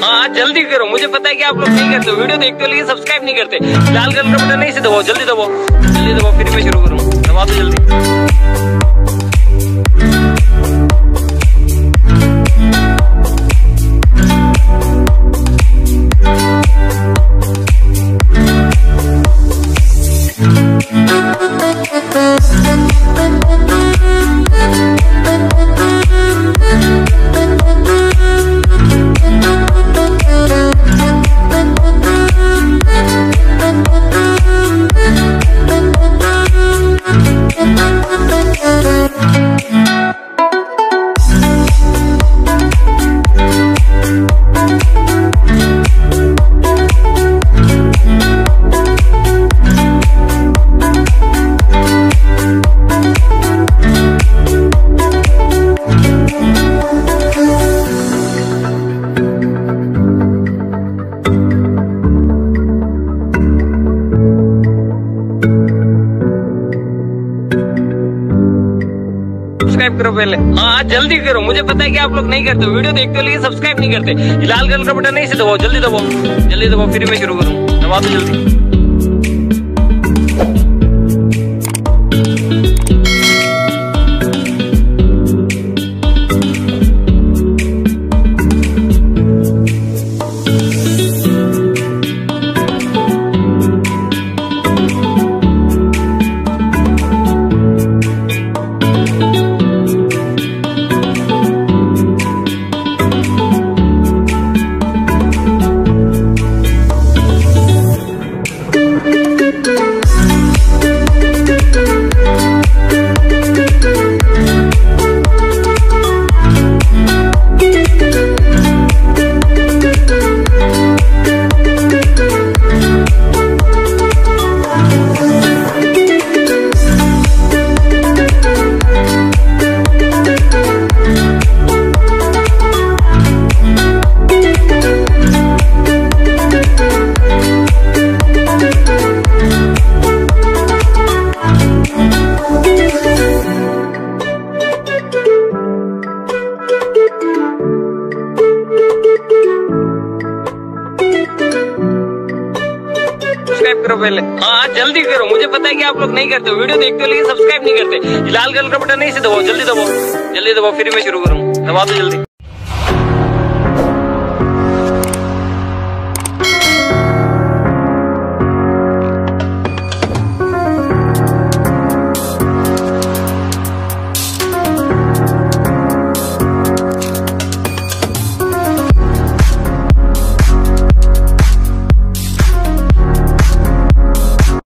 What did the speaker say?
हाँ जल्दी करो, मुझे पता है कि आप लोग नहीं करते, वीडियो देखते हो लेकिन सब्सक्राइब नहीं करते। लाल कलर का बटन नहीं से दबाओ, जल्दी दबाओ, जल्दी दबाओ, फिर मैं शुरू करूँ, दबा दो जल्दी। सब्सक्राइब करो पहले, हाँ जल्दी करो, मुझे पता है कि आप लोग नहीं करते, वीडियो देखते हो लेकिन सब्सक्राइब नहीं करते। लाल कलर का बटन नहीं से दबाओ, जल्दी दबाओ, जल्दी दबाओ, फिर मैं शुरू करूँ, दबा दो जल्दी। सब्सक्राइब करो पहले, हाँ जल्दी करो, मुझे पता है कि आप लोग नहीं करते, वीडियो देखते हो लेकिन सब्सक्राइब नहीं करते। लाल कलर का बटन नहीं से दबाओ, जल्दी दबाओ, जल्दी दबाओ, फिर मैं शुरू करूँ, दबा दो जल्दी।